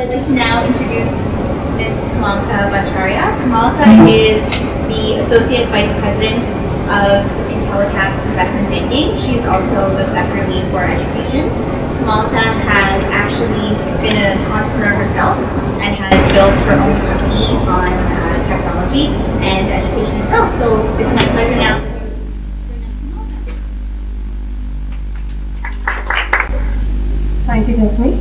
like to now introduce Ms. Kamalika Bhattacharya. Kamalika is the Associate Vice President of IntelliCap Investment Banking. She's also the Sector Lead for Education. Kamalika has actually been an entrepreneur herself and has built her own company on technology and education itself. So it's my pleasure now. Thank you, Destiny.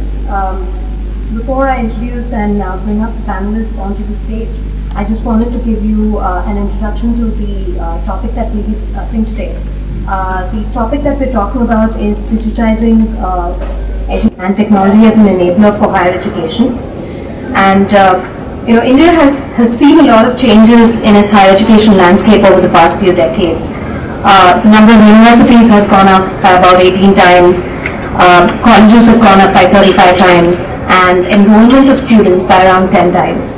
Before I introduce and bring up the panelists onto the stage, I just wanted to give you an introduction to the topic that we'll be discussing today. The topic that we're talking about is digitizing education and technology as an enabler for higher education. And India has seen a lot of changes in its higher education landscape over the past few decades. The number of universities has gone up by about 18 times. Colleges have gone up by 35 times, and enrollment of students by around 10 times.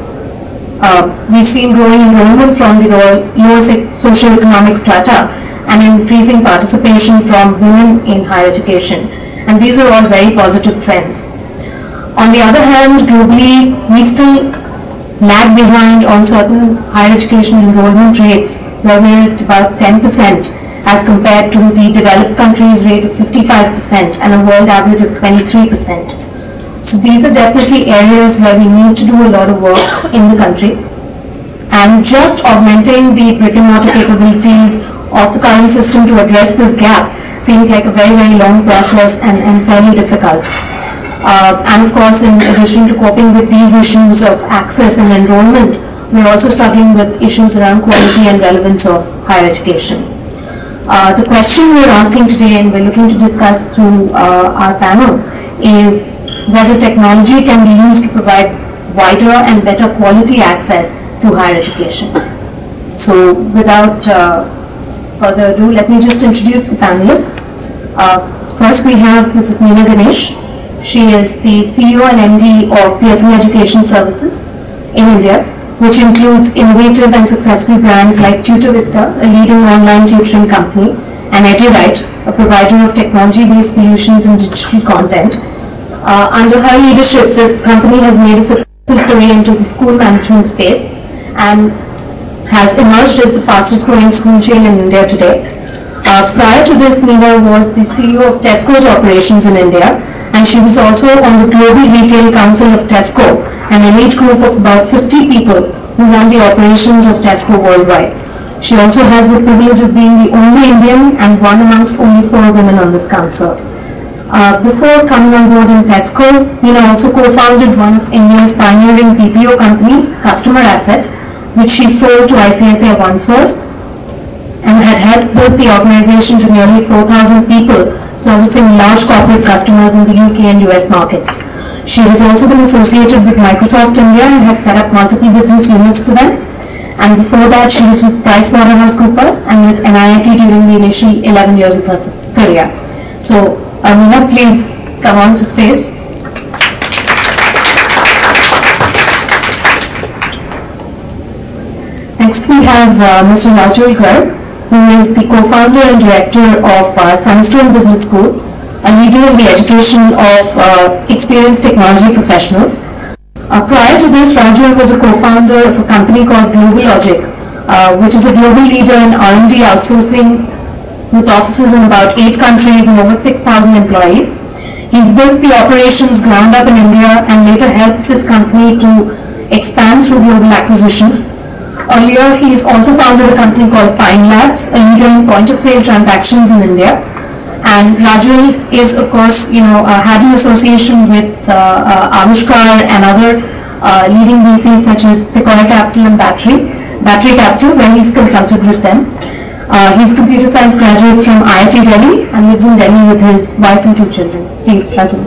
We've seen growing enrollment from the lower socio-economic strata and increasing participation from women in higher education. And these are all very positive trends. On the other hand, globally, we still lag behind on certain higher education enrollment rates, where we're at about 10%, as compared to the developed countries' rate of 55% and a world average of 23%. So these are definitely areas where we need to do a lot of work in the country. And just augmenting the brick and mortar capabilities of the current system to address this gap seems like a very, very long process and fairly difficult. And of course, in addition to coping with these issues of access and enrollment, we're also struggling with issues around quality and relevance of higher education. The question we're asking today and we're looking to discuss through our panel is whether technology can be used to provide wider and better quality access to higher education. So without further ado, let me just introduce the panelists. First we have Mrs. Meena Ganesh. She is the CEO and MD of Pearson Education Services in India, which includes innovative and successful brands like TutorVista, a leading online tutoring company, and EduRite, a provider of technology-based solutions and digital content. Under her leadership, the company has made a successful foray into the school management space and has emerged as the fastest growing school chain in India today. Prior to this, Meena was the CEO of Tesco's operations in India, and she was also on the Global Retail Council of Tesco, an elite group of about 50 people who run the operations of Tesco worldwide. She also has the privilege of being the only Indian and one amongst only 4 women on this council. Before coming on board in Tesco, Meena also co-founded one of India's pioneering BPO companies, Customer Asset, which she sold to ICICI OneSource, and had helped build the organization to nearly 4,000 people, servicing large corporate customers in the UK and US markets. She has also been associated with Microsoft India and has set up multiple business units for them. And before that, she was with PricewaterhouseCoopers and with NIIT during the initial 11 years of her career. So, Meena, please come on to stage. Next, we have Mr. Rajul Garg, who is the co-founder and director of Sunstone Business School, a leader in the education of experienced technology professionals. Prior to this, Rajul was a co-founder of a company called Global Logic, which is a global leader in R&D outsourcing with offices in about 8 countries and over 6,000 employees. He's built the operations ground up in India and later helped this company to expand through global acquisitions. Earlier, he's also founded a company called Pine Labs, a leader in point-of-sale transactions in India. And Rajul is, of course, had an association with Aavishkar and other leading VCs such as Sequoia Capital and Battery Capital, where he's consulted with them. He's a computer science graduate from IIT Delhi and lives in Delhi with his wife and 2 children. Please, Rajul.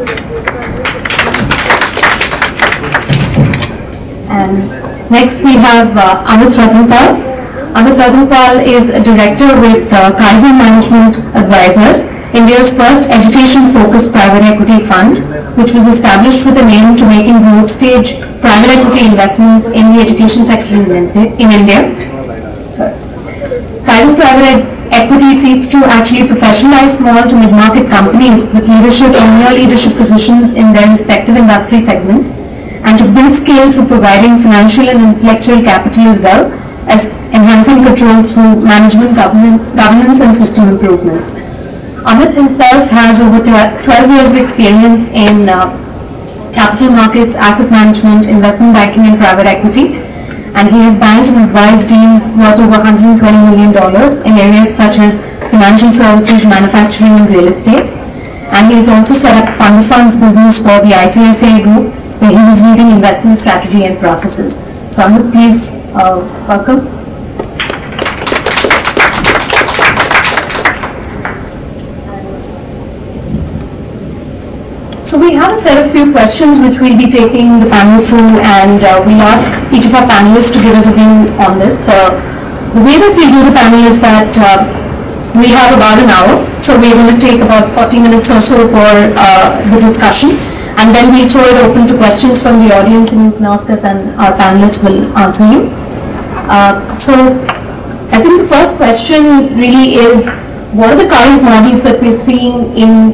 And next we have Amit Ratnapal. Amit Ratnapal is a director with Kaizen Management Advisors, India's first education-focused private equity fund, which was established with an aim to making growth-stage private equity investments in the education sector in India. Kaizen Private Equity seeks to actually professionalize small to mid-market companies with leadership or near leadership positions in their respective industry segments and to build scale through providing financial and intellectual capital as well as enhancing control through management, governance and system improvements. Amit himself has over 12 years of experience in capital markets, asset management, investment banking and private equity, and he has banked and advised deals worth over $120 million in areas such as financial services, manufacturing and real estate. And he has also set up fund of funds business for the ICICI Group, where he was leading investment strategy and processes. So Amit, please welcome. So we have a set of few questions which we'll be taking the panel through, and we'll ask each of our panelists to give us a view on this. The way that we do the panel is that we have about an hour, so we're going to take about 40 minutes or so for the discussion, and then we'll throw it open to questions from the audience, and you can ask us and our panelists will answer you. So I think the first question really is, what are the current models that we're seeing in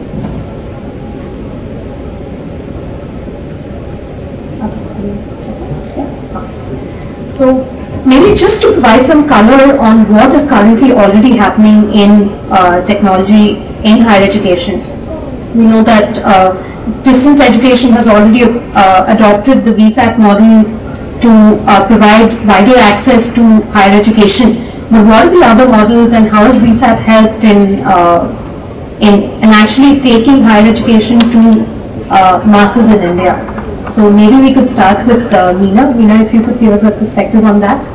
So maybe just to provide some color on what is currently already happening in technology in higher education. We know that distance education has already adopted the VSAT model to provide wider access to higher education. But what are the other models, and how has VSAT helped in actually taking higher education to masses in India? So maybe we could start with Meena. Meena, if you could give us a perspective on that.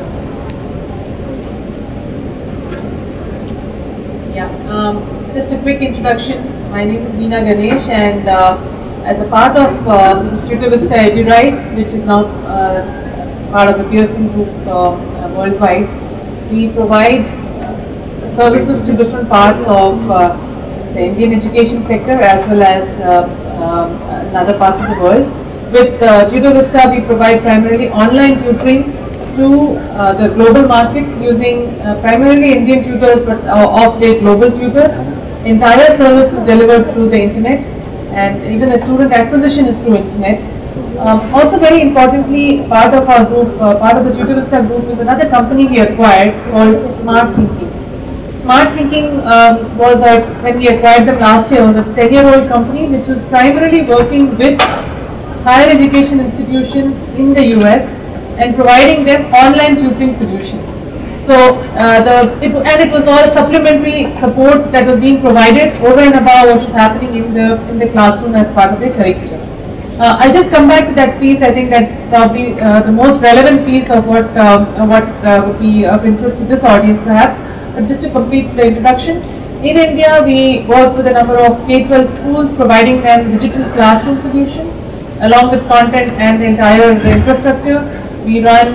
Yeah, just a quick introduction. My name is Meena Ganesh, and as a part of Studio Vista EduRite, which is now part of the Pearson Group worldwide, we provide services to different parts of the Indian education sector as well as in other parts of the world. With Studio Vista, we provide primarily online tutoring to the global markets using primarily Indian tutors, but off-date global tutors. Entire service is delivered through the internet, and even the student acquisition is through internet. Also, very importantly, part of our group, part of the Studio Vista group, is another company we acquired called Smart Thinking. Smart Thinking was when we acquired them last year, was a 10-year-old company which was primarily working with higher education institutions in the US and providing them online tutoring solutions. So it was all supplementary support that was being provided over and above what was happening in the classroom as part of their curriculum. I'll just come back to that piece. I think that's probably the most relevant piece of what would be of interest to this audience perhaps. But just to complete the introduction, in India we work with a number of K-12 schools providing them digital classroom solutions along with content and the entire infrastructure. We run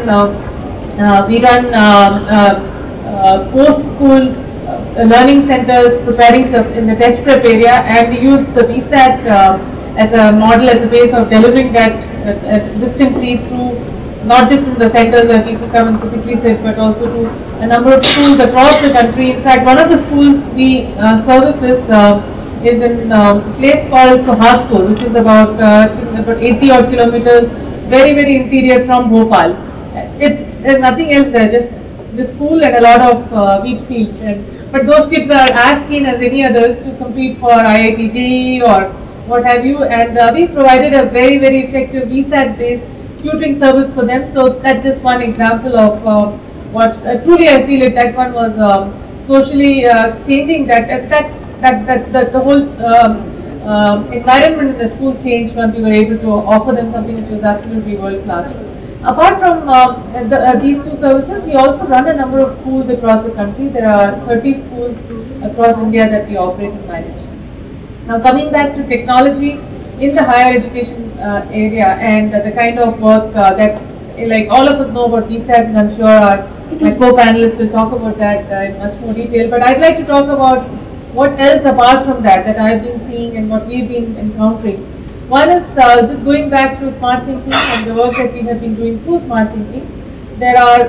post-school learning centers preparing in the test prep area, and we use the VSAT as a model, as a base of delivering that distantly through not just in the centers where people come and physically sit, but also to a number of schools across the country. In fact, one of the schools we services is in a place called Sohagpur, which is about 80 odd kilometers, very, very interior from Bhopal. There's nothing else there, just the school and a lot of wheat fields. But those kids are as keen as any others to compete for IIT JEE or what have you, and we provided a very, very effective VSAT-based tutoring service for them. So that's just one example of what truly I feel that one was socially changing, the whole environment in the school changed when we were able to offer them something which was absolutely world class. Apart from these two services, we also run a number of schools across the country. There are 30 schools across India that we operate and manage. Now coming back to technology in the higher education area and the kind of work that, like all of us know about VSAT, and I'm sure my co-panelists will talk about that in much more detail. But I'd like to talk about what else apart from that I've been seeing and what we've been encountering. One is just going back to Smart Thinking and the work that we have been doing through Smart Thinking. There are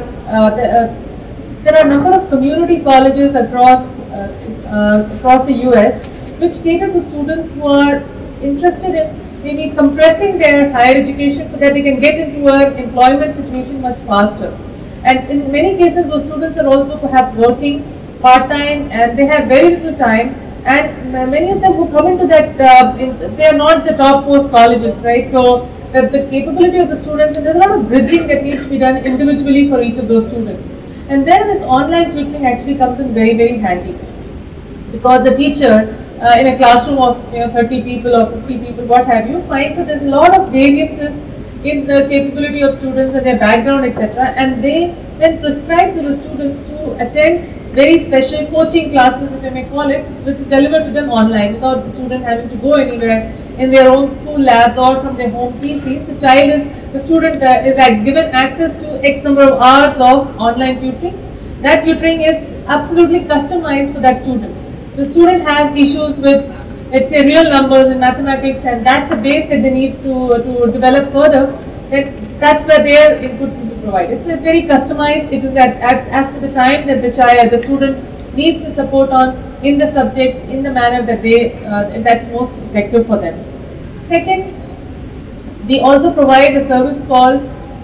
a number of community colleges across the US which cater to students who are interested in maybe compressing their higher education so that they can get into an employment situation much faster. And in many cases, those students are also perhaps working part-time and they have very little time, and many of them who come into that, they are not the topmost colleges, right? So the capability of the students, and there's a lot of bridging that needs to be done individually for each of those students. And then this online tutoring actually comes in very, very handy, because the teacher in a classroom of 30 people or 50 people, what have you, finds that there's a lot of variances in the capability of students and their background, etc. And they then prescribe to the students to attend very special coaching classes, if I may call it, which is delivered to them online without the student having to go anywhere in their own school labs or from their home PCs. The student is given access to X number of hours of online tutoring. That tutoring is absolutely customized for that student. The student has issues with, let's say, real numbers in mathematics, and that's a base that they need to develop further. Then that's where their inputs will be provided. So it's very customized. It is as per the time that the student needs the support on in the subject in the manner that that's most effective for them. Second, we also provide a service called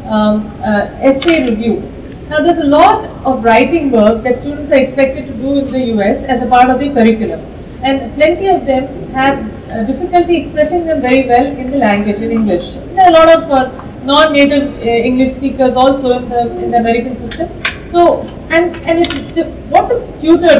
essay review. Now, there's a lot of writing work that students are expected to do in the US as a part of the curriculum, and plenty of them have difficulty expressing them very well in the language, in English. There are a lot of non-native English speakers also in the American system. So, and what the tutor,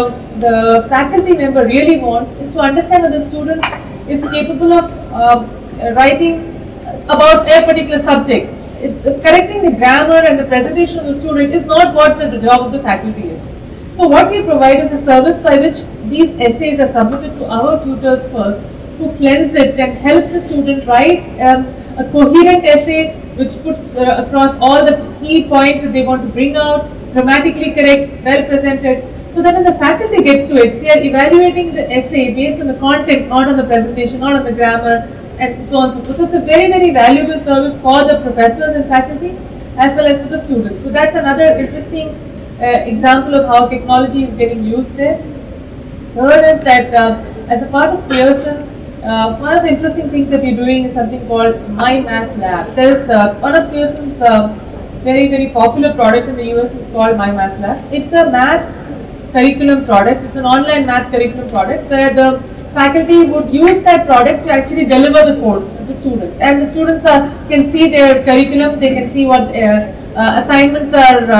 the faculty member really wants is to understand that the student is capable of writing about a particular subject. Correcting the grammar and the presentation of the student is not what the job of the faculty is. So what we provide is a service by which these essays are submitted to our tutors first, who cleanse it and help the student write a coherent essay which puts across all the key points that they want to bring out, grammatically correct, well presented, so that when the faculty gets to it, they are evaluating the essay based on the content, not on the presentation, not on the grammar, and so on and so forth. So it's a very, very valuable service for the professors and faculty as well as for the students. So that's another interesting example of how technology is getting used there. Third is that as a part of Pearson, one of the interesting things that we're doing is something called My Math Lab. There's one of Pearson's very, very popular product in the US is called My Math Lab. It's a math curriculum product. It's an online math curriculum product where the faculty would use that product to actually deliver the course to the students, and the students can see their curriculum, they can see what assignments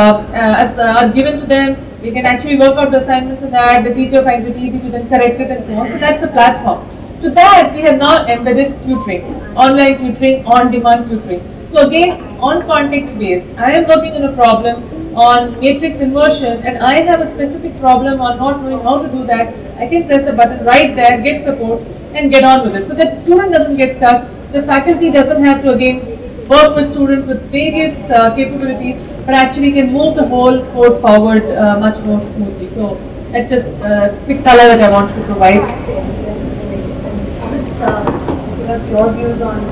are given to them, they can actually work out the assignments in that, the teacher finds it easy to then correct it and so on. So that's the platform. To that we have now embedded tutoring, online tutoring, on-demand tutoring. So again, on context based, I am working on a problem on matrix inversion and I have a specific problem on not knowing how to do that. I can press a button right there, get support and get on with it. So that the student doesn't get stuck, the faculty doesn't have to again work with students with various capabilities, but actually can move the whole course forward much more smoothly. So that's just a quick color that I wanted to provide. Give us your views on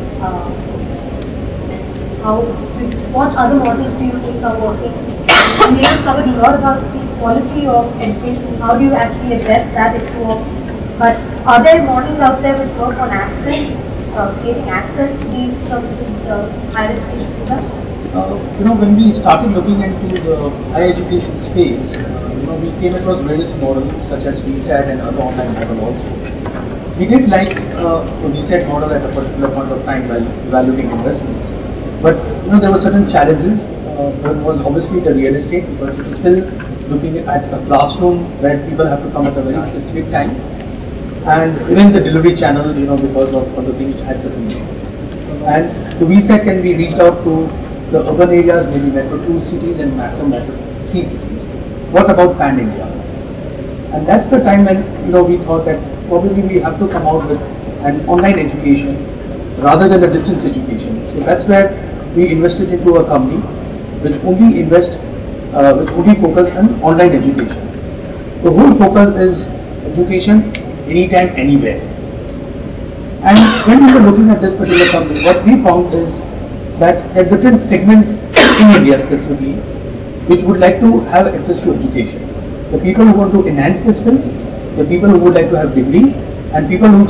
what other models do you think are working? And you have covered a lot about the quality of education. How do you actually address that issue of? But are there models out there which work on access, creating access to these services, higher education products? When we started looking into the higher education space, we came across various models such as VSAT and other online models also. We did like the VSAT model at a particular point of time while evaluating investments. But there were certain challenges. There was obviously the real estate, but it is still looking at a classroom where people have to come at a very specific time, and even the delivery channel, because of other things had certain issues. And the VSAT can be reached out to the urban areas, maybe Metro 2 cities and maximum Metro 3 cities. What about Pan India? And that's the time when we thought that probably we have to come out with an online education rather than a distance education. So that's where we invested into a company which only focus on online education. The whole focus is education anytime, anywhere. And when we were looking at this particular company, what we found is that there are different segments in India specifically which would like to have access to education. The people who want to enhance their skills, the people who would like to have degree, and people who just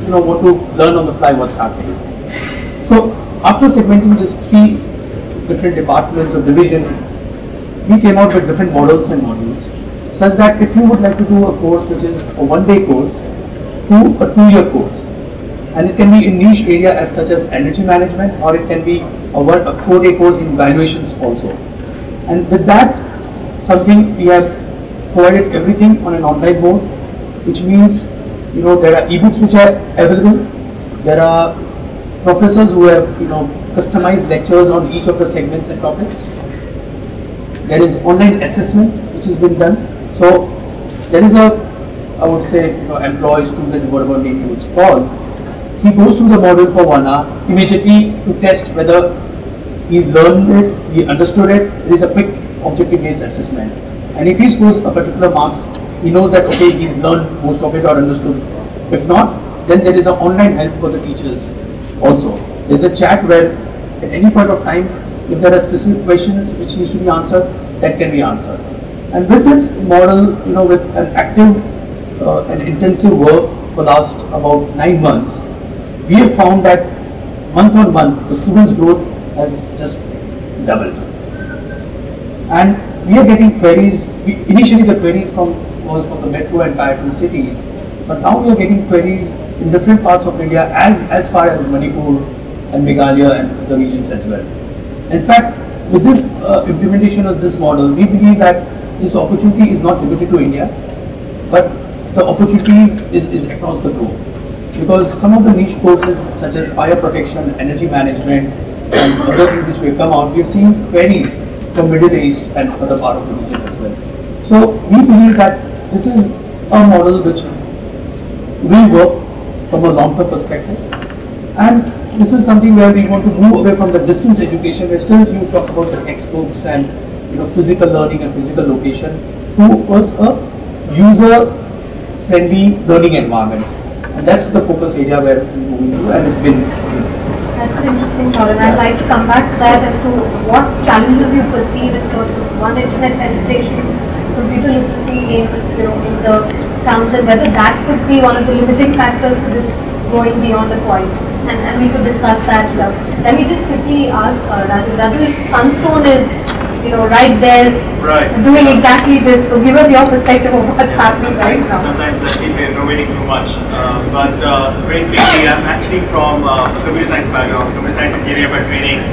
want to learn on the fly what's happening. So after segmenting these 3 different departments or division, we came out with different models and modules, such that if you would like to do a course which is a 1-day course to a 2-year course, and it can be in niche area as such as energy management, or it can be a 4-day course in valuations also. And with that, something we have provided everything on an online mode, which means there are ebooks which are available. There are professors who have customized lectures on each of the segments and topics. There is online assessment which has been done. So there is I would say employee, student, whatever name you would call. He goes through the module for 1 hour immediately to test whether he's learned it, he understood it. There is a quick objective-based assessment, and if he scores a particular marks, he knows that okay, he's learned most of it or understood. If not, then there is an online help for the teachers also. There's a chat where at any point of time, if there are specific questions which needs to be answered, that can be answered. And with this model, with an active and intensive work for last about 9 months, we have found that month on month, the students' growth has just doubled. And we are getting queries. Initially, the queries was from the metro and tier 2 cities, but now we are getting queries in different parts of India, as far as Manipur and Meghalaya and other regions as well. In fact, with this implementation of this model, we believe that this opportunity is not limited to India, but the opportunities is across the globe. Because some of the niche courses such as fire protection, energy management, and other things which will come out, we have seen queries from Middle East and other part of the region as well. So we believe that this is a model which will work from a long-term perspective, and this is something where we want to move away from the distance education, where still you talk about the textbooks and physical learning and physical location, towards a user-friendly learning environment. And that's the focus area where we're moving to, and it's been a success. That's an interesting thought, and I'd like to come back to that as to what challenges you perceive in terms of one, internet penetration, computer literacy in the towns, and whether that could be one of the limiting factors for this going beyond a point. And we could discuss that. Let me just quickly ask Raju. Raju, Sunstone is right there, doing exactly this. So give us your perspective of what's happening right now. Sometimes I think we're innovating too much. But very quickly, I'm actually from a computer science background, computer science engineer by training,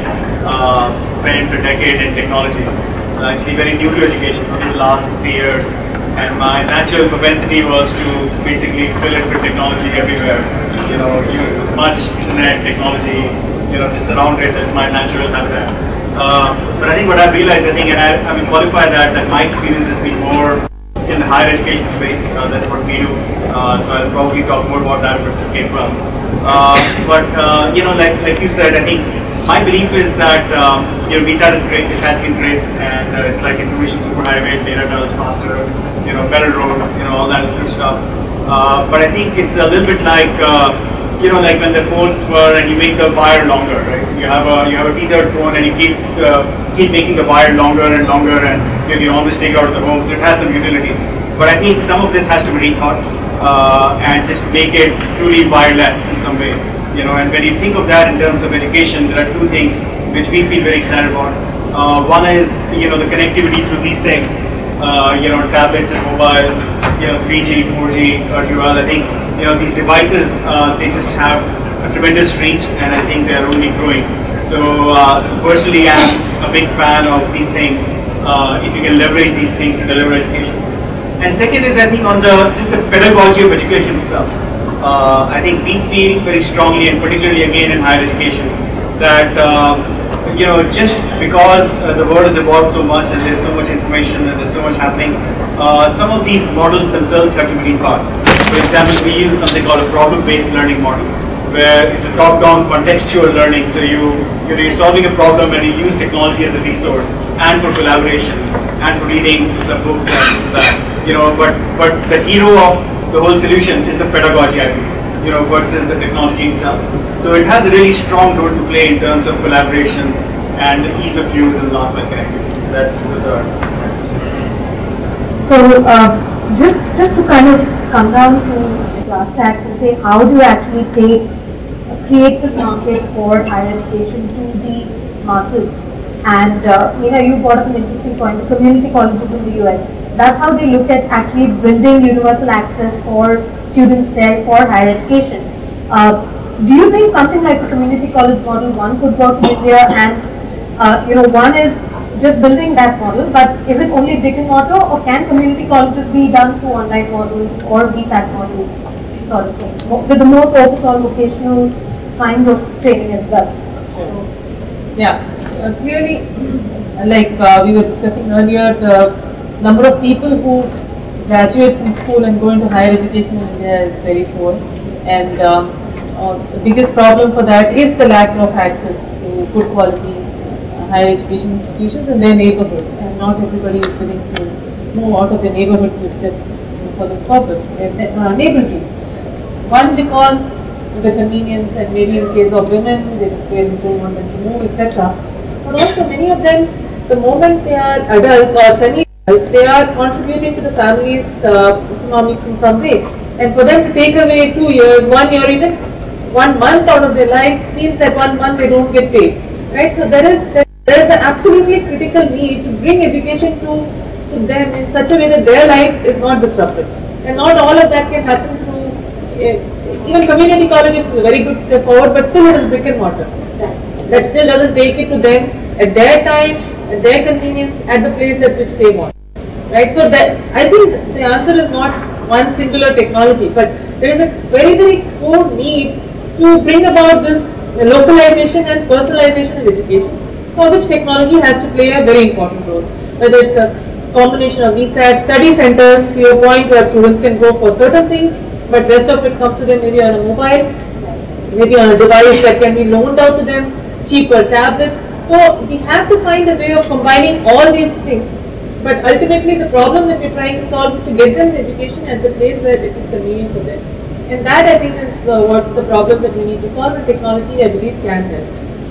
spent a decade in technology. So actually very new to education in the last 3 years. And my natural propensity was to basically fill it with technology everywhere. Use as much internet technology, just surround it as my natural habitat. But I think what I've realized, and I will qualify that my experience has been more in the higher education space. That's what we do. So I'll probably talk more about that versus came from. But like you said, I think my belief is that VSAT is great. It has been great, and it's like information superhighway, data travels faster, better roads, all that is good stuff. But I think it's a little bit like like when the phones were and you make the wire longer, right? You have a T3 phone and you keep making the wire longer and longer, and you can always take it out of the home. So it has some utility. But I think some of this has to be rethought and just make it truly wireless in some way. And when you think of that in terms of education, there are 2 things which we feel very excited about. One is the connectivity through these things, tablets and mobiles, 3G, 4G, dual. I think these devices they just have a tremendous reach, and I think they are only growing. So personally, I'm a big fan of these things. If you can leverage these things to deliver education. And second is, I think, on just the pedagogy of education itself. I think we feel very strongly, and particularly again in higher education, that just because the world has evolved so much and there's so much information and there's so much happening, some of these models themselves have to be rethought. For example, we use something called a problem-based learning model, where it's a top-down contextual learning. So you're solving a problem and you use technology as a resource, and for collaboration, and for reading some books and this and that. But the hero of the whole solution is the pedagogy, I think, versus the technology itself. So it has a really strong role to play in terms of collaboration and the ease of use and last mile connectivity. So those are. So just to kind of come down to brass tacks and say, how do you actually create this market for higher education to the masses? And Meena, you brought up an interesting point, the community colleges in the US. That's how they look at actually building universal access for students there for higher education. Do you think something like the community college model, one could work in India, and one is just building that model, but is it only brick and mortar, or can community colleges be done through online models or VSAT models sort of thing, with a more focus on vocational kind of training as well? Yeah, clearly, like we were discussing earlier, the number of people who graduate from school and go into higher education in India is very poor, and the biggest problem for that is the lack of access to good quality higher education institutions in their neighborhood, and not everybody is willing to move out of their neighborhood just for this purpose. They're unable to. One, because of the convenience, and maybe in case of women, their parents don't want them to move, etc. But also many of them, the moment they are adults or semi-adults, they are contributing to the family's economics in some way. And for them to take away 2 years, 1 year, even 1 month out of their lives means that 1 month they don't get paid. Right? So there is an absolutely critical need to bring education to them in such a way that their life is not disrupted. And not all of that can happen through, even community colleges is a very good step forward, but still it is brick and mortar. That still doesn't take it to them at their time, at their convenience, at the place at which they want. Right? So that, I think the answer is not one singular technology, but there is a very, very core need to bring about this localization and personalization of education, for which technology has to play a very important role. Whether it's a combination of VSAT, study centers, to your point, where students can go for certain things, but rest of it comes to them maybe on a mobile, maybe on a device that can be loaned out to them, cheaper tablets. So we have to find a way of combining all these things. But ultimately the problem that we're trying to solve is to get them the education at the place where it is convenient for them. And that, I think, is what the problem that we need to solve, and technology, I believe, can help.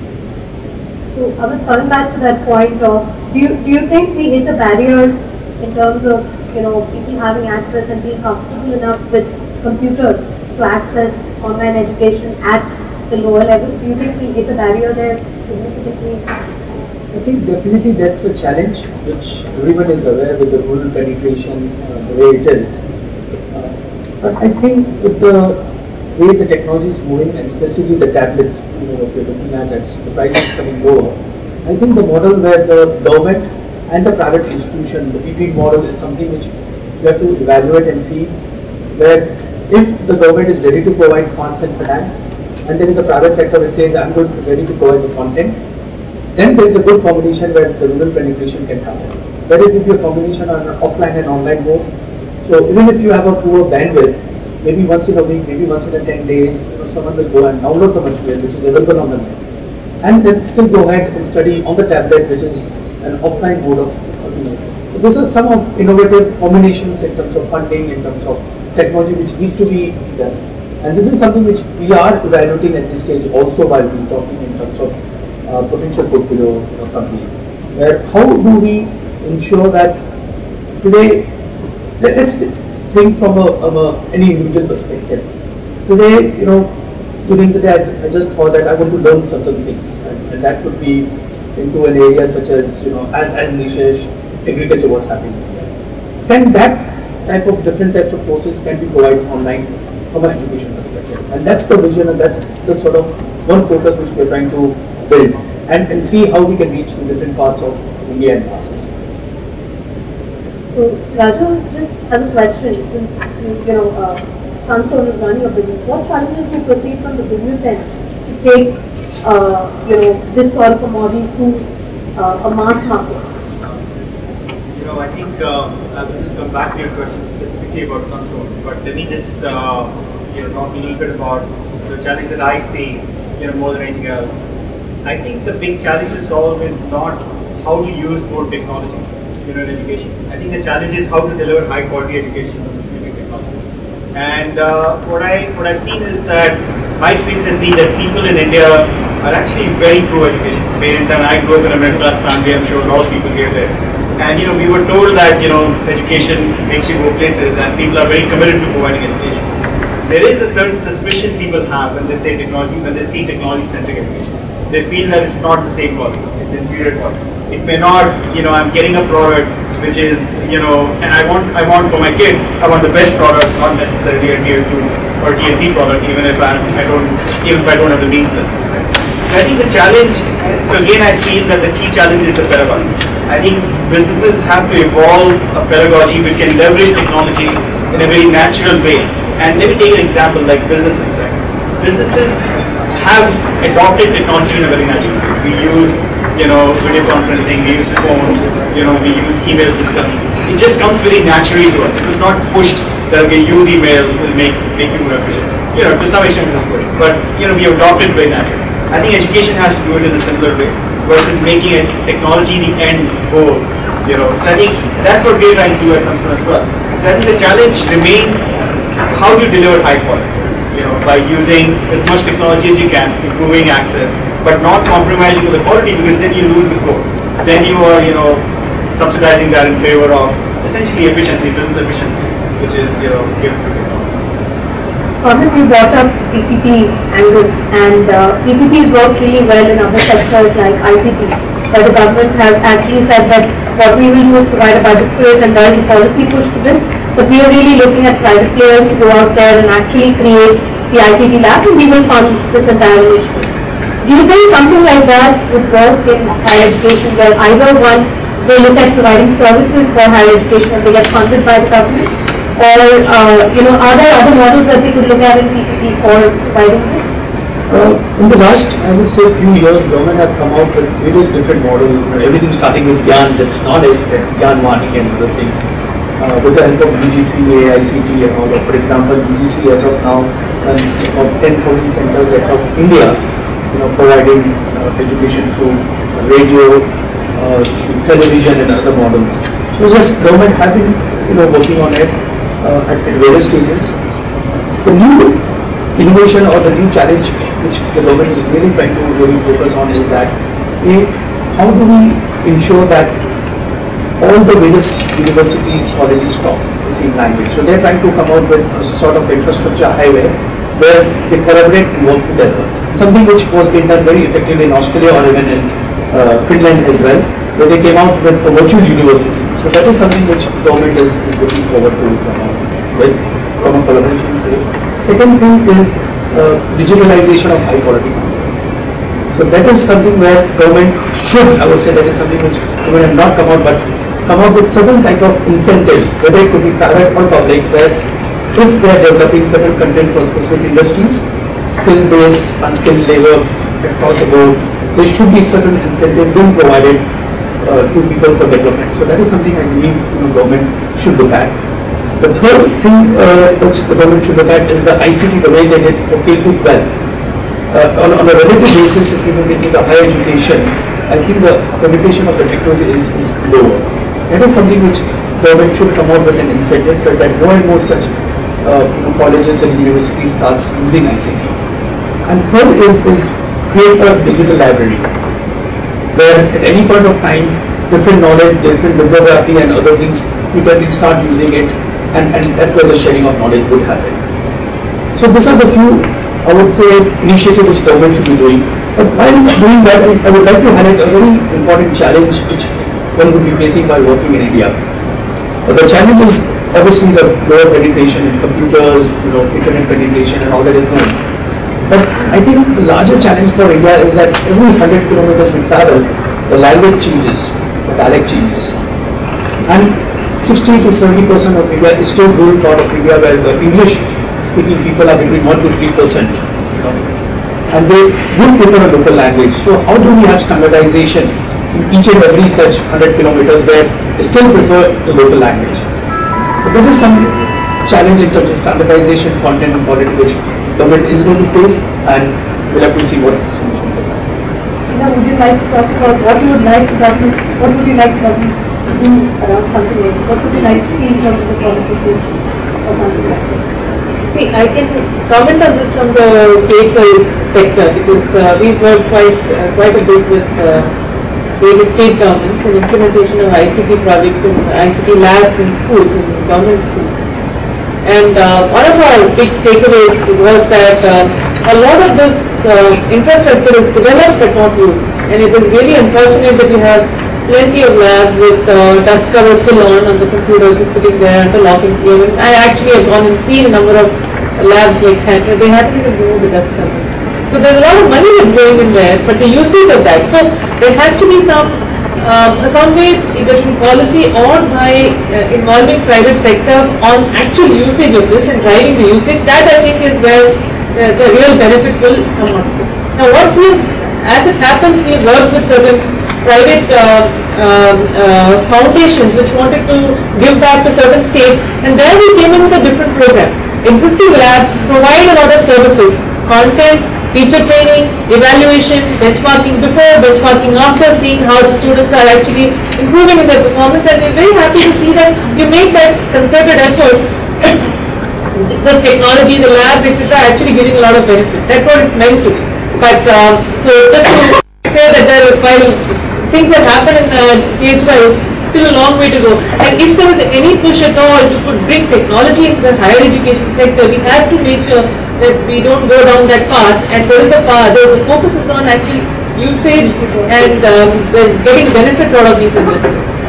So, Amit, coming back to that point of, do you think we hit a barrier in terms of people having access and being comfortable enough with computers to access online education at the lower level? Do you think we hit a barrier there significantly? I think definitely that's a challenge which everyone is aware with the rural penetration the way it is. But I think with the way the technology is moving, and especially the tablet, what we're looking at, the prices coming lower, I think the model where the government and the private institution, the PP model, is something which you have to evaluate and see, where if the government is ready to provide funds and finance, and there is a private sector which says I'm ready to provide the content, then there is a good combination where the rural penetration can happen. Whether it will be a combination on offline and online both. So even if you have a poor bandwidth, maybe once in a week, maybe once in a 10 days, someone will go and download the material which is available on the net, and then still go ahead and study on the tablet, which is an offline mode of. This is some of innovative combinations in terms of funding, in terms of technology which needs to be done. And this is something which we are evaluating at this stage also while we talking in terms of potential portfolio company. Where how do we ensure that today, let's think from any individual perspective. Today, during the day, I just thought that I want to learn certain things, and that could be into an area such as as niche agriculture was happening. Can that type of different types of courses can be provided online from an education perspective, and that's the vision, and that's the sort of one focus which we are trying to build, and see how we can reach to different parts of India and masses. So, Raju, just as a question, since Sunstone is running a business, what challenges do you perceive from the business end to take this sort of a model to a mass market? I think I will just come back to your question specifically about Sunstone, but let me just talk a little bit about the challenge that I see more than anything else. I think the big challenge to solve is not how to use more technology in education. I think the challenge is how to deliver high quality education using technology. And what I've seen is that my experience has been that people in India are actually very pro education. Parents, and I grew up in a middle class family, I'm sure a lot of people here there. And we were told that education makes you go places, and people are very committed to providing education. there is a certain suspicion people have when they say technology, when they see technology-centric education. They feel that it's not the same quality, it's inferior quality. It may not, I'm getting a product which is, and I want for my kid, I want the best product, not necessarily a tier 2 or tier 3 product, even if I don't have the means. So I think the challenge, so again I feel that the key challenge is the pedagogy. I think businesses have to evolve a pedagogy which can leverage technology in a very natural way. And let me take an example like businesses, right? Businesses have adopted technology in a very natural way. We use, video conferencing, we use phone, we use email system. It just comes very naturally to us. It was not pushed that okay, use email will make you more efficient. To some extent it was pushed, but we adopted very naturally. I think education has to do it in a similar way versus making technology the end goal. So I think that's what we're trying to do at Sanskrit as well. So I think the challenge remains how do you deliver high quality. By using as much technology as you can, improving access, but not compromising with the quality because then you lose the core. Then you are, subsidizing that in favor of essentially efficiency, business efficiency, which is, given to technology. So Amit, you brought up PPP angle, and PPPs work really well in other sectors like ICT, where the government has actually said that what we will do is provide a budget for it, and there is a policy push to this. But we are really looking at private players to go out there and actually create the ICT labs, and we will fund this entire initiative. Do you think something like that would work in higher education, where either one, they look at providing services for higher education and they get funded by the government, or are there other models that we could look at in PPP for providing this? In the last, I would say, few years, government have come out with various different models. Everything starting with Gyan, that's knowledge, that's Gyan Wani and other things. With the help of UGC, AICT and all that. For example, UGC as of now runs about 10,000 centers across India, providing education through radio, through television and other models. So yes, government have been working on it at various stages. The new innovation or the new challenge which the government is really trying to focus on is that how do we ensure that all the various universities, colleges talk the same language. So they're trying to come out with a sort of infrastructure highway where they collaborate and work together. Something which was being done very effectively in Australia or even in Finland as well, where they came out with a virtual university. So that is something which government is looking forward to come out with from a collaboration. Second thing is digitalization of high quality content. So that is something where government should, I would say that is something which government have not come out, but come up with certain type of incentive, whether it could be private or public, where if they are developing certain content for specific industries, skill-based, unskilled labor across the board, there should be certain incentive being provided to people for development. So that is something I believe government should look at. The third thing which the government should look at is the ICT, the way they did for K through 12. On a relative basis, if you look into the higher education, I think the penetration of the technology is lower. That is something which government should come out with an incentive so that more and more such colleges and universities starts using ICT. And third is create a digital library where at any point of time different knowledge, different bibliography and other things, people can start using it, and that's where the sharing of knowledge would happen. So these are the few, I would say, initiatives which government should be doing. But while doing that, I would like to highlight a very important challenge which one would be facing while working in India. The challenge is obviously the lower penetration in computers, internet penetration and all that is known. But I think the larger challenge for India is that every 100 kilometers we travel, the language changes, the dialect changes. And 60 to 70% of India is still rural part of India where the English speaking people are between 1 to 3%. And they would prefer a local language. So how do we have standardization in each and every such 100 kilometers where they still prefer the local language? So that is some challenge in terms of standardization, content and quality which government is going to face, and we'll have to see what's the solution for that. Now, would you like to talk about what you would like government to do around something like this? What would you like to see in terms of the policy push or something like this? See, I can comment on this from the K-12 sector because we've worked quite a bit with various state governments in implementation of ICT projects and ICT labs in schools, in government schools. And one of our big takeaways was that a lot of this infrastructure is developed but not used. And it is really unfortunate that we have plenty of labs with dust covers still on the computer, just sitting there under lock and key. I actually have gone and seen a number of labs like that where they haven't even removed the dust covers. So there's a lot of money that's going in there, but the usage of that. So there has to be some way, either through policy or by involving private sector on actual usage of this and driving the usage. That I think is where the real benefit will come out. Now what as it happens, we work with certain private foundations which wanted to give back to certain states, and there we came in with a different program. Existing labs provide a lot of services, content, teacher training, evaluation, benchmarking before, benchmarking after, seeing how the students are actually improving in their performance, and we're very happy to see that you make that concerted effort. This technology, the labs, etc., actually giving a lot of benefit. That's what it's meant to be. But so just to say that there are things that happen in K-12, still a long way to go. And if there is any push at all to bring technology into the higher education sector, we have to make sure that we don't go down that path. And there is a path, the focus is on actually usage and getting benefits out of these investments.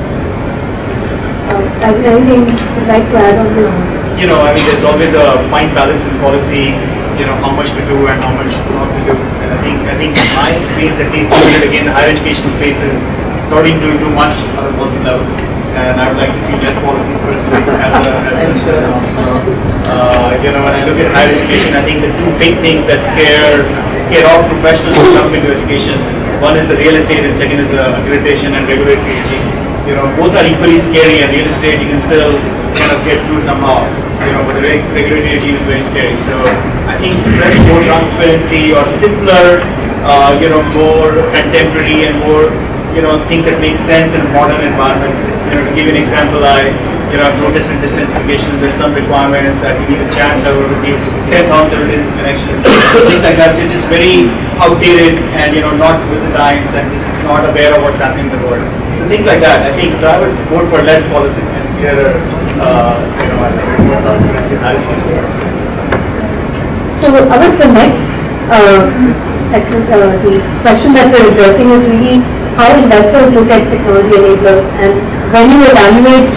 Anything you'd like to add on this? I mean, there's always a fine balance in policy, how much to do and how much not to do. And I think my experience, at least again, the higher education space is starting to do much at a policy level. And I would like to see less policy personally when I look at higher education, I think the two big things that scare off professionals who jump into education, one is the real estate and second is the accreditation and regulatory regime. Both are equally scary, and real estate you can still kind of get through somehow, but the regulatory regime is very scary. So I think certainly more transparency or simpler, more contemporary and more things that make sense in a modern environment. To give you an example, I've noticed in distance education there's some requirements that you need a chance however it needs 10,000 students connection. Things like that, which is just very outdated and not with the times and just not aware of what's happening in the world. So things like that, I think. So I would vote for less policy and clearer, more transparency and education. So Amit, the next segment, the question that we're addressing is really how investors look at technology enablers, and when you evaluate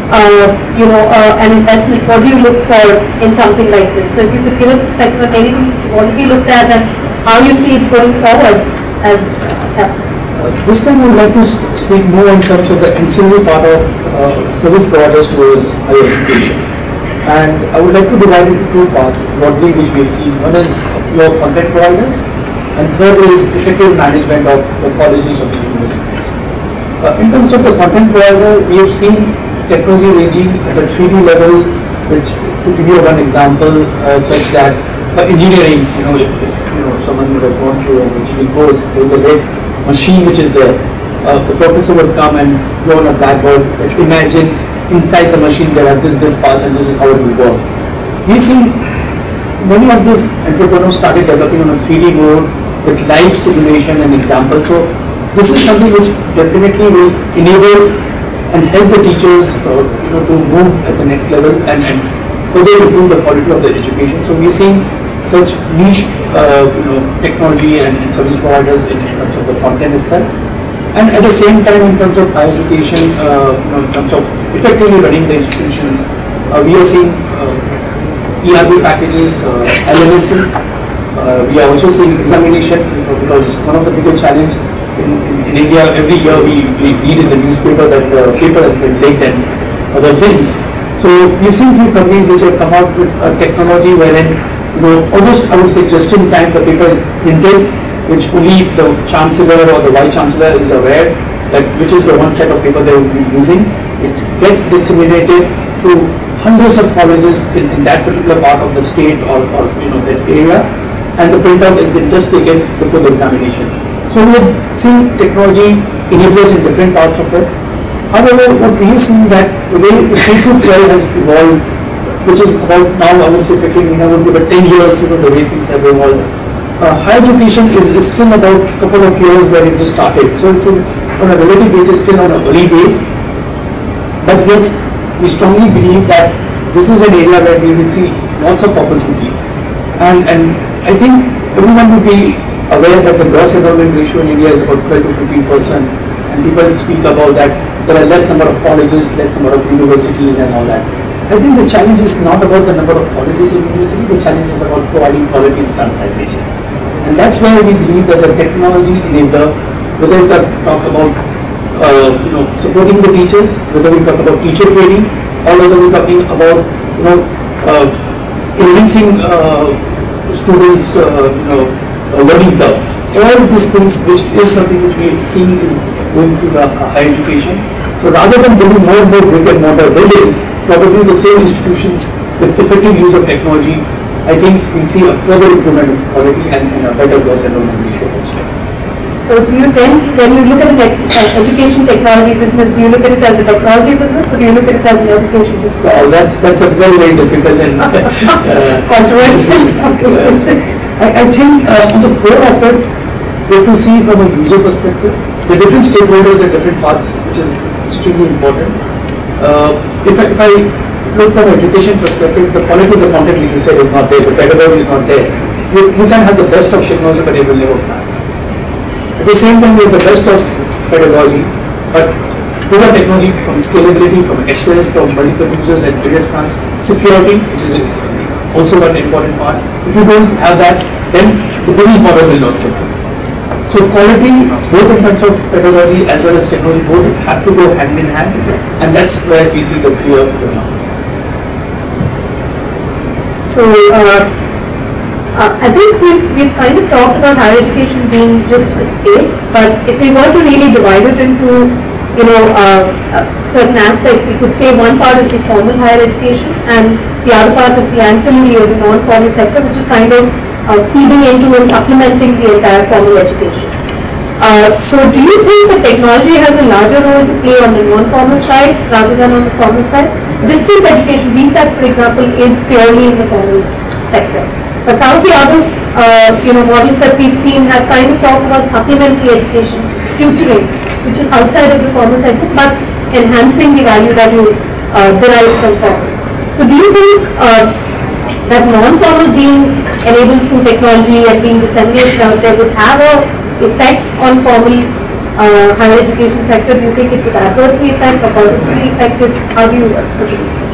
an investment, what do you look for in something like this? So if you could give us perspective on anything you've already looked at and how you see it going forward as happens. This time I would like to speak more in terms of the ancillary part of service providers towards higher education. And I would like to divide it into two parts broadly which we have seen. One is pure content providers, and third is effective management of the colleges or the universities. In terms of the content provider, we have seen technology ranging at a 3D level, which, to give you one example, such that engineering, if someone would have gone through an engineering course, there is a red machine which is there. The professor would come and draw on a blackboard, imagine inside the machine there are this parts and this is how it will work. We see many of these entrepreneurs started developing on a 3D mode with live simulation and examples. So this is something which definitely will enable and help the teachers to move at the next level and further improve the quality of the education. So we're seeing such niche technology and service providers in terms of the content itself. And at the same time, in terms of higher education, in terms of effectively running the institutions, we are seeing ERP packages, LMSs. We are also seeing examination, because one of the bigger challenge in India, every year we read in the newspaper that the paper has been leaked and other things. So we've seen few companies which have come out with a technology wherein almost I would say just in time the paper is printed, which only the chancellor or the vice chancellor is aware that which is the one set of paper they will be using. It gets disseminated to hundreds of colleges in that particular part of the state or that area, and the printout has been just taken before the examination. So we have seen technology enablers in different parts of it. However, what we have seen that the way the K-12 has evolved, which is about now I would say effectively would be about 10 years the way things have evolved. Higher education is still about a couple of years where it just started. So it's on a relative basis still on an early base. But yes, we strongly believe that this is an area where we will see lots of opportunity. And I think everyone would be aware that the gross enrollment ratio in India is about 12 to 15%, and people speak about that there are less number of colleges, less number of universities and all that. I think the challenge is not about the number of colleges in university, the challenge is about providing quality and standardization. And that's where we believe that the technology enabler, whether we talk about supporting the teachers, whether we talk about teacher training, or whether we're talking about enhancing students' learning curve. All these things, which is something which we are seeing is going through the higher education. So rather than building more and more brick and mortar building, probably the same institutions with effective use of technology, I think we'll see a further improvement of quality and a better gross enrollment ratio also. So do you tend, when you look at the education technology business, do you look at it as a technology business or do you look at it as an education business? Well, that's a very, very difficult and controversial. I think on the core of it, we have to see from a user perspective, the different stakeholders at different parts, which is extremely important. If I look from an education perspective, the quality of the content which you said is not there, the pedagogy is not there. You can have the best of technology, but it will never fly. At the same time, we have the best of pedagogy, but poor technology from scalability, from access, from multiple users at various fronts, security, which is also one important part. If you don't have that, then the business model will not survive. So quality, both in terms of pedagogy as well as technology, both have to go hand in hand, and that's where we see the clear turnaround. So I think we've kind of talked about higher education being just a space, but if we were to really divide it into certain aspects, we could say one part is the formal higher education and the other part is the ancillary or the non-formal sector, which is kind of feeding into and supplementing the entire formal education. So do you think that technology has a larger role to play on the non-formal side rather than on the formal side? Distance education, VSAT for example, is purely in the formal sector. But some of the other models that we've seen have kind of talked about supplementary education, tutoring, which is outside of the formal sector, but enhancing the value that you derive from formal. So do you think that non-formal being enabled through technology and being disseminated out there would have an effect on formal higher education sector? Do you think it would adversely affect or positively affect it? How do you reduce it?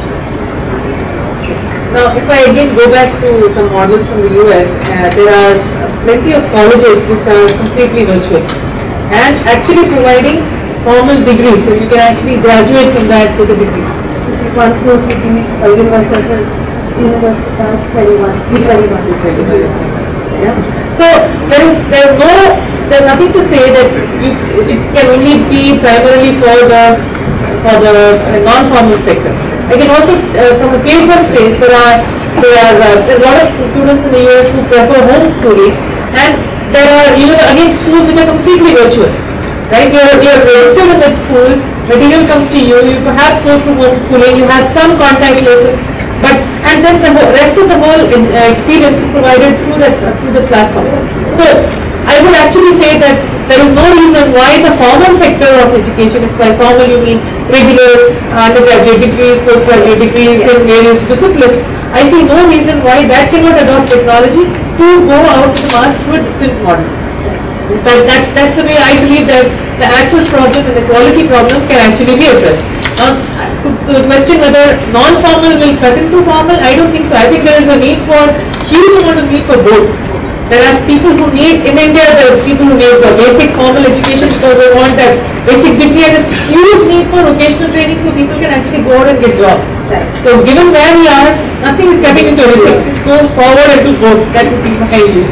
Now, if I again go back to some models from the US, there are plenty of colleges which are completely virtual and actually providing formal degrees, so you can actually graduate from that to the degree. One course would be Universitas 21. Yeah. So there's nothing to say that it can only be primarily for the non-formal sector. I can also, from a K-12 space, there are a lot of students in the US who prefer homeschooling, and there are again schools which are completely virtual. Right? You're registered in that school, material comes to you, you perhaps go through homeschooling, you have some contact lessons, and then the rest of the whole experience is provided through the platform. So I would actually say that there is no reason why the formal sector of education, if by formal you mean regular undergraduate degrees, postgraduate degrees in various disciplines, I see no reason why that cannot adopt technology to go out to the mass through a distant model. In fact, that's the way I believe that the access problem and the quality problem can actually be addressed. Now, to the question whether non-formal will cut into formal, I don't think so. I think there is a huge amount of need for both. There are people who need, in India, there are people who need the basic formal education because they want that basic degree, and there's huge need for vocational training so people can actually go out and get jobs. Right. So given where we are, nothing is cutting into anything. Just go forward and do both. That would be my view.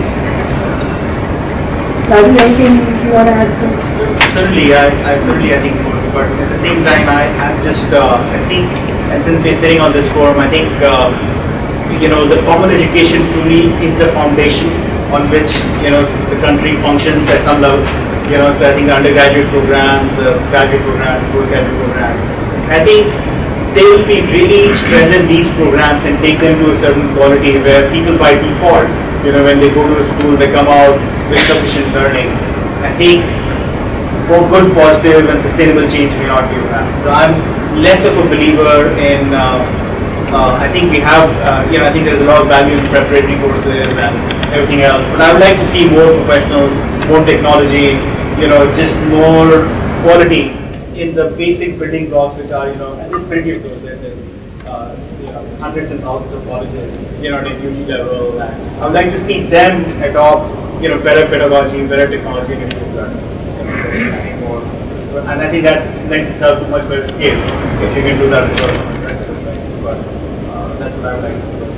Anything you want to add to? Certainly, I think, but at the same time, I'm just, I think, and since we're sitting on this forum, I think, the formal education truly is the foundation on which, the country functions at some level. So I think the undergraduate programs, the graduate programs, postgraduate programs, I think they will be really strengthen these programs and take them to a certain quality where people by default, when they go to a school, they come out with sufficient learning. I think good, positive and sustainable change may not be around. So I'm less of a believer in I think we have, I think there's a lot of value in preparatory courses and everything else. But I would like to see more professionals, more technology, just more quality in the basic building blocks, which are, and there's plenty of those. There's, hundreds and thousands of colleges, at a UG level. And I would like to see them adopt, better pedagogy, better technology, and improve that. More. And I think that lends itself to much better scale if you can do that as well from the rest of the side. But that's what I would like to see.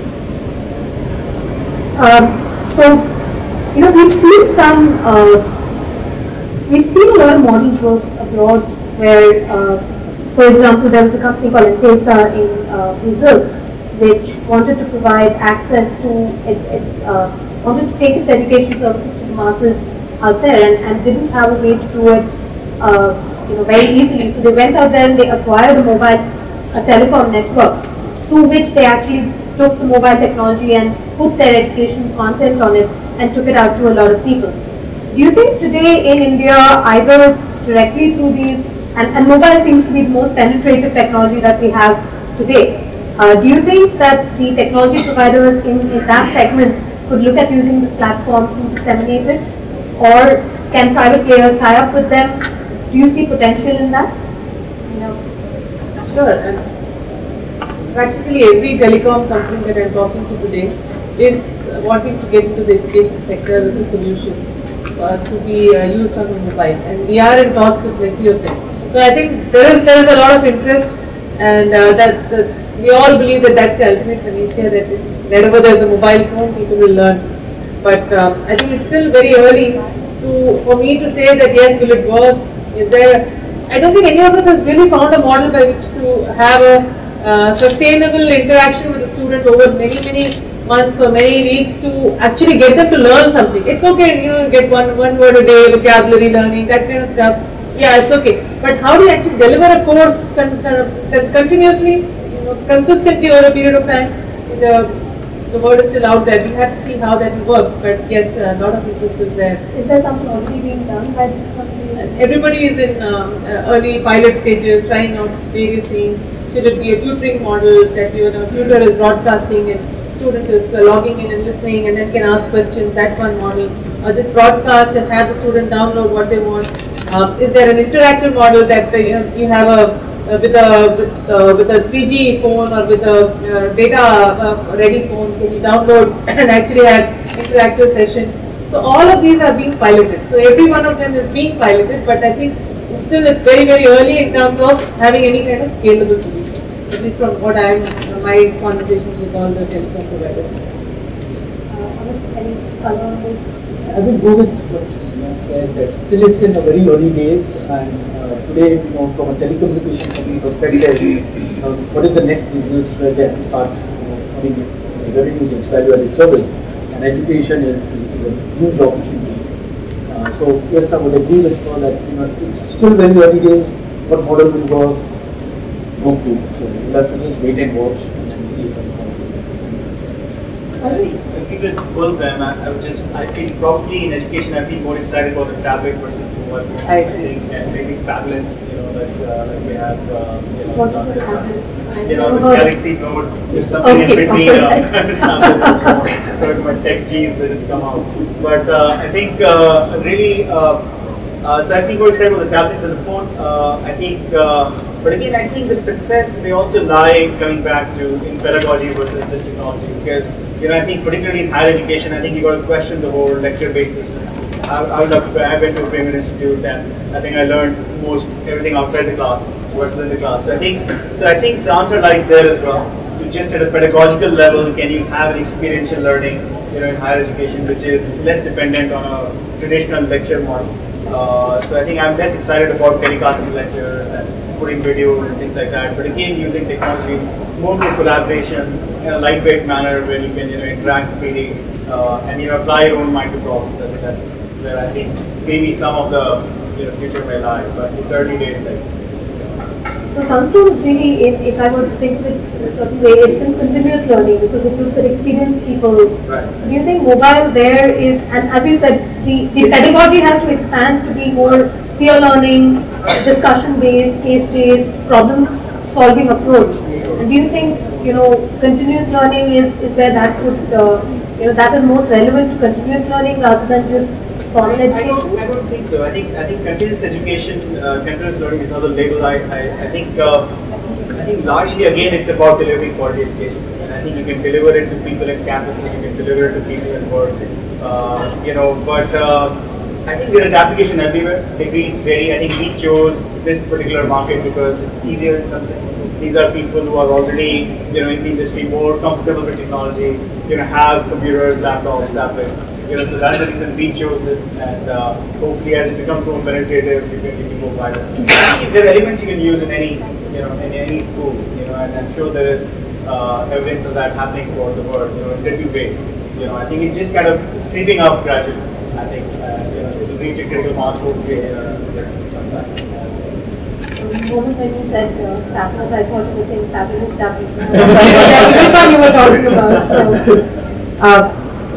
So, we've seen a lot of models work abroad where, for example, there was a company called Empresa in Brazil, which wanted to provide access to wanted to take its education services to the masses out there, and didn't have a way to do it, very easily. So they went out there and they acquired a telecom network through which they actually took the mobile technology and put their education content on it and took it out to a lot of people. Do you think today in India, either directly through these, and mobile seems to be the most penetrative technology that we have today, do you think that the technology providers in that segment could look at using this platform to disseminate it? Or can private players tie up with them? Do you see potential in that? Sure. And practically every telecom company that I'm talking to today is wanting to get into the education sector with a solution to be used on the mobile, and we are in talks with plenty of them. So I think there is a lot of interest, and that we all believe that that's the ultimate panacea, that wherever there's a mobile phone, people will learn. But I think it's still very early for me to say that yes, will it work? I don't think any of us has really found a model by which to have a sustainable interaction with a student over many months or many weeks to actually get them to learn something. It's okay, get one word a day, vocabulary learning, that kind of stuff. Yeah, it's okay. But how do you actually deliver a course continuously, consistently over a period of time? The word is still out there. We have to see how that will work. But yes, a lot of interest is there. Is there something already being done by this company? Everybody is in early pilot stages, trying out various things. Should it be a tutoring model that tutor is broadcasting and student is logging in and listening and then can ask questions? That's one model. Or just broadcast and have the student download what they want. Is there an interactive model that you have with a 3G phone or with a data ready phone? Can you download and actually have interactive sessions? So all of these are being piloted. So every one of them is being piloted, but I think still it's very early in terms of having any kind of scalable solution. At least from what my conversations with all the telecom providers. Any color on this? I will go with what you said, that still it's in the very early days, and today, from a telecommunication company perspective, what is the next business where they have to start earning revenues as value-added service, and education is a huge opportunity. So yes, I would agree with her that it's still very early days. What model will work? No clue. So we'll have to just wait and watch and see how it goes. I think with both of them, I feel probably in education, I feel more excited about the tablet versus the mobile phone. I think, and maybe phablets, like we have, the Galaxy Note, something in between. Sort of my tech genes that just come out. But I think really, so I think we're excited about the tablet and the phone. I think. But again, I think the success may also lie coming back to in pedagogy versus just technology, because I think particularly in higher education, I think you got to question the whole lecture-based system. I went to a Premier Institute, and I think I learned most everything outside the class versus in the class. So I think the answer lies there as well. To just at a pedagogical level, can you have an experiential learning, in higher education, which is less dependent on a traditional lecture model. So I think I'm less excited about telecasting lectures and putting videos and things like that. But again, using technology more for collaboration in a lightweight manner where you can interact freely and apply your own mind to problems. I think that's where I think maybe some of the future may lie. But it's early days. So Sunstone is really, if I were to think of it in a certain way, it's in continuous learning because it looks at experienced people. Right. So do you think mobile there is, and as you said, the pedagogy has to expand to be more peer learning, discussion-based, case-based, problem-solving approach. And do you think, continuous learning is where that could, that is most relevant to continuous learning rather than just formal education? I don't think so. I think continuous education, continuous learning is not a label. I think largely again it's about delivering quality education. And I think you can deliver it to people in campuses, you can deliver it to people in work. But I think there is application everywhere. Degrees vary. I think we chose this particular market because it's easier in some sense. These are people who are already, in the industry, more comfortable with technology, have computers, laptops, tablets. So that's the reason we chose this, and hopefully, as it becomes more penetrative, you can go wider. There are elements you can use in any, in any school, and I'm sure there is evidence of that happening throughout the world, in different ways. I think it's just it's creeping up gradually. I think it will reach a critical mass hopefully sometime. The moment when you said tablet, I thought you were saying fabulous tablet. Which one you were talking about? So,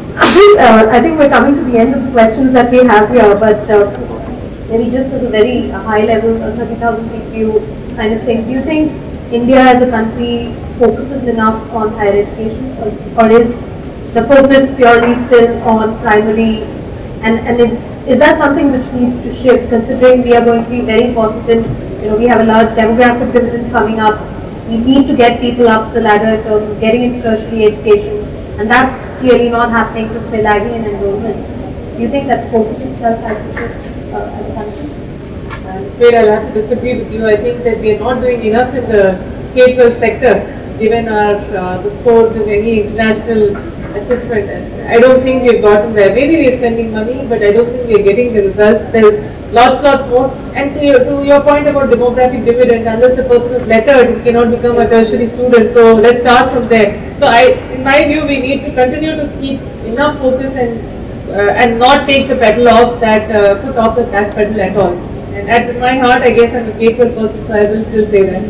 I think we're coming to the end of the questions that we have here, but maybe just as a very high level, 30,000 feet view kind of thing. Do you think India as a country focuses enough on higher education, or is the focus purely still on primary, and is that something which needs to shift, considering we are going to be very important in, we have a large demographic dividend coming up. We need to get people up the ladder in terms of getting into tertiary education, and that's clearly not happening since we're lagging in enrollment. Do you think that focus itself has to shift as a country? I'm afraid I'll have to disagree with you. I think that we are not doing enough in the K-12 sector, given our the scores in any international assessment. And I don't think we've gotten there. Maybe we're spending money, but I don't think we're getting the results. There's lots more. And to your point about demographic dividend, unless a person is lettered, he cannot become a tertiary student. So let's start from there. So in my view, we need to continue to keep enough focus and not take the pedal off that foot off that pedal at all. And at my heart, I guess I'm a K-12 person, so I will still say that.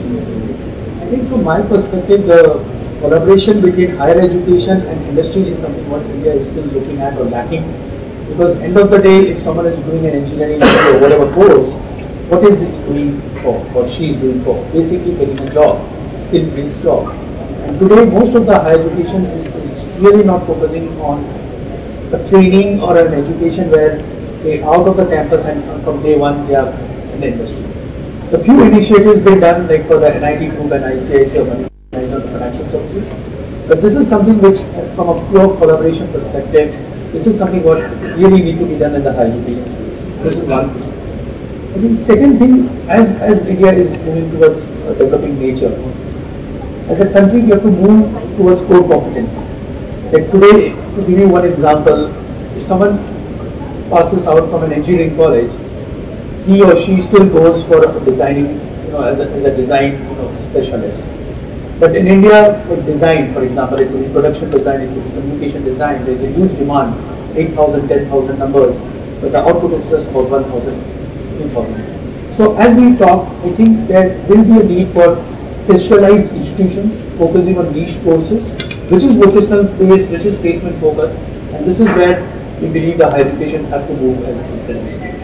I think from my perspective, the collaboration between higher education and industry is something what India is still looking at or lacking. Because end of the day, if someone is doing an engineering or whatever course, what is he doing for, or she is doing for? Basically getting a job, skill-based job. And today, most of the higher education is really not focusing on a training or an education where they out of the campus and from day one they are in the industry. A few initiatives been done, like for the NIT group and ICIC or financial services. But this is something which, from a pure collaboration perspective, this is something what really need to be done in the higher education space. This is one thing. I think second thing, as India is moving towards a developing nature, as a country we have to move towards core competency. Like today, to give you one example, if someone passes out from an engineering college, he or she still goes for designing, as a design specialist. But in India, with design, for example, it could be production design, it could be communication design, there is a huge demand, 8,000, 10,000 numbers, but the output is just about 1,000, 2,000. So as we talk, I think there will be a need for specialized institutions focusing on niche courses, which is vocational based, which is placement focused, and this is where we believe the higher education have to move as we speak.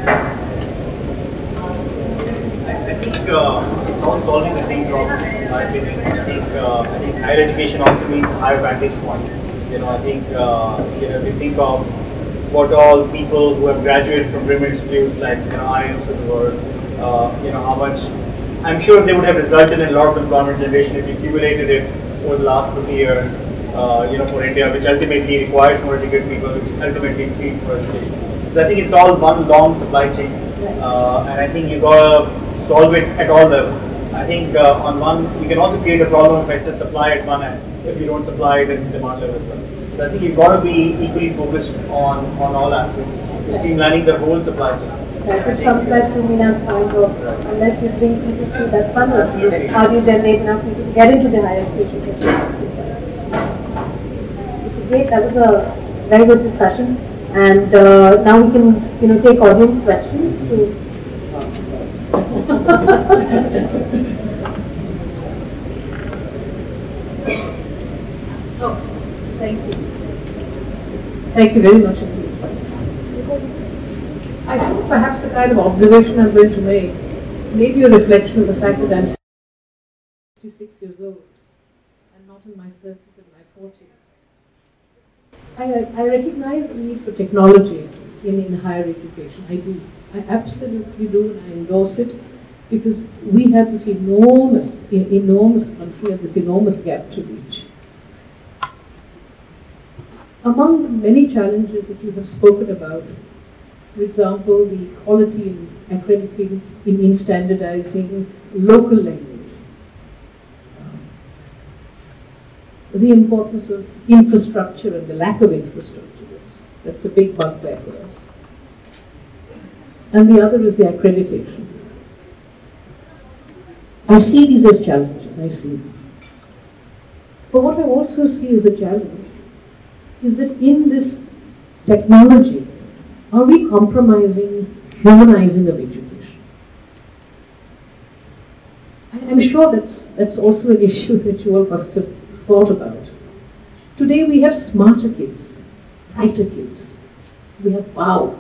I think it's all solving the same problem. I think higher education also means a higher vantage point. I think if you think of what all people who have graduated from premier institutes like IIMs of the world, how much I'm sure they would have resulted in a lot of employment generation if you accumulated it over the last 50 years. For India, which ultimately requires more educated people, which ultimately feeds more education. So I think it's all one long supply chain, and I think you gotta solve it at all levels. I think on one, you can also create a problem of excess supply at one end if you don't supply it at demand level as well. So I think you've got to be equally focused on all aspects, streamlining the whole supply chain. Right, which comes back to Mina's point of unless you bring people through that funnel, how do you generate enough people to get into the higher education sector? Great, that was a very good discussion, and now we can take audience questions. Thank you. Thank you very much indeed. I think perhaps the kind of observation I'm going to make may be a reflection of the fact that I'm 66 years old and not in my 30s and my 40s. I recognize the need for technology in higher education. I do. I absolutely do, and I endorse it, because we have this enormous country and this enormous gap to reach. Among the many challenges that you have spoken about, for example, the quality in accrediting, in standardizing local language, the importance of infrastructure and the lack of infrastructure, that's a big bugbear for us. And the other is the accreditation. I see these as challenges, I see them. But what I also see as a challenge is that in this technology, are we compromising humanizing of education? I'm sure that's also an issue that you all must have thought about. Today we have smarter kids, brighter kids. We have wow.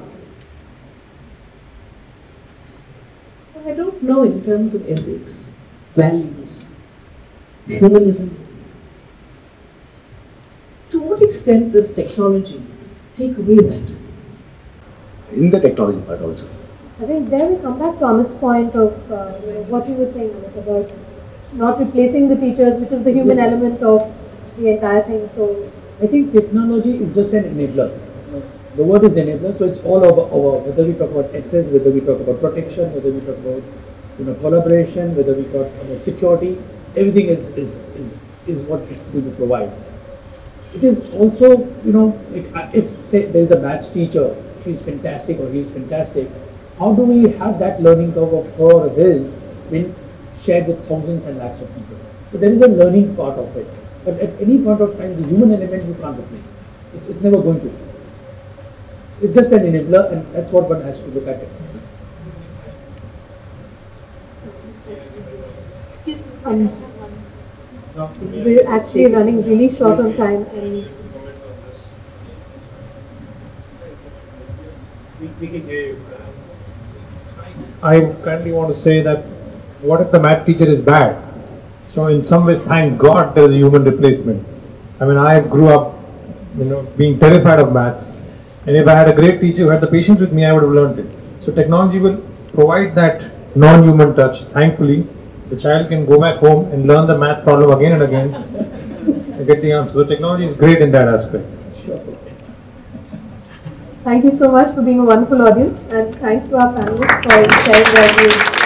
But I don't know in terms of ethics, values, humanism. To what extent does technology take away that? In the technology part also. I think there we come back to Amit's point of what you were saying, Amit, about not replacing the teachers, which is the human element of the entire thing. So I think technology is just an enabler. The word is enabler, so it's all about whether we talk about access, whether we talk about protection, whether we talk about collaboration, whether we talk about security. Everything is what it will provide. It is also, like if say there is a maths teacher, she's fantastic or he's fantastic. How do we have that learning curve of her or his when shared with thousands and lakhs of people? So there is a learning part of it. But at any point of time, the human element you can't replace. It's never going to. It's just an enabler, and that's what one has to look at it. excuse me. We're actually running really short on time, and I kindly want to say that what if the math teacher is bad? So in some ways, thank God there is a human replacement. I mean, I grew up, being terrified of maths, and if I had a great teacher who had the patience with me, I would have learned it. So technology will provide that non-human touch. Thankfully, the child can go back home and learn the math problem again and again and get the answer. So technology is great in that aspect. thank you so much for being a wonderful audience, and thanks to our panelists for sharing their views.